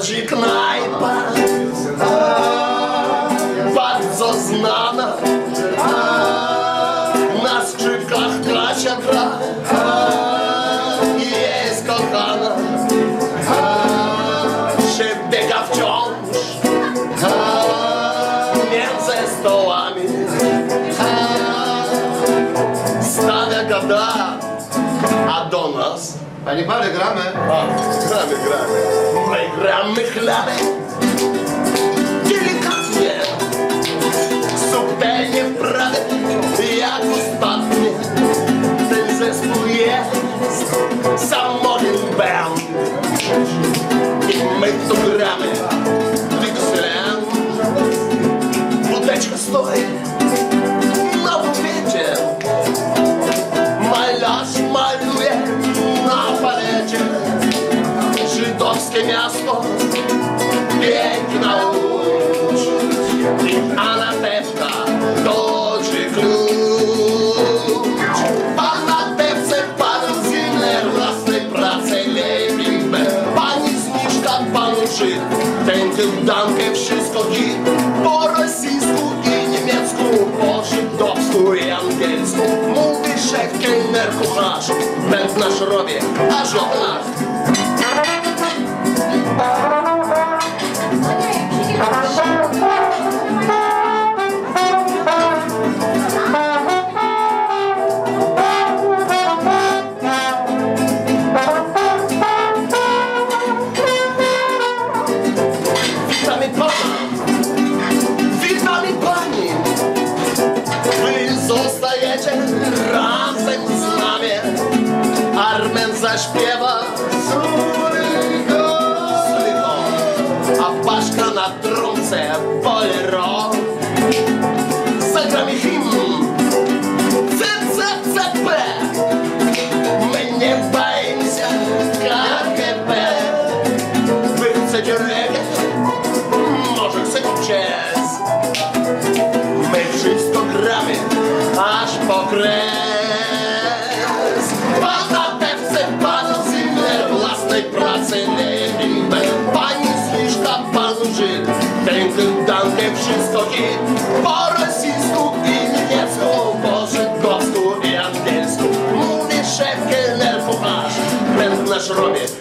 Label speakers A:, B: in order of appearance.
A: Łodzi knajpa bardzo znana, na skrzypkach Kasia gra i jest kochana, przebiega wciąż między stołami, stawia gada, a do nas
B: Panie Pale, gramy.
A: Gramy. My gramy chlebę delikatnie, subtelnie wprawy, jak ostatnie. Ten zespół jest samotnym band i my tu gramy Dixieland. Wódeczka stoi na bukiecie, malarz maluje na palecie. Żydowskie miasto, piękna łódź i Anatewka toczy klucz. Pan na tewce, pan Zimmer, własnej pracy Lewimbe. Pani Zniżka, panu Żyd, ten tyłdankę wszystko git. Po rosyjsku i niemiecku, po żydowsku i angielsku. Mówi szef, kelner, kucharz, pęd nasz robię, aż od nas. Witamy pani, wy zostajecie razem z nami. Armen zaśpiewa Surygo, a Paszka na trąbce bolero. Zagramy hymn CCCP. My nie boimy się KGB. Wy chcecie reggae, może chcecie jazz. My wszystko gramy aż po kres. Pan na tewce, pan Zimmer, własnej pracy nie limbe. Pani Zniżka, pan Żyd, ten tyłdankę wszystko hit. Po rosyjsku i niemiecku, po żydowsku i angielsku. Mówi szef, kelner, kucharz, pęd nasz robię,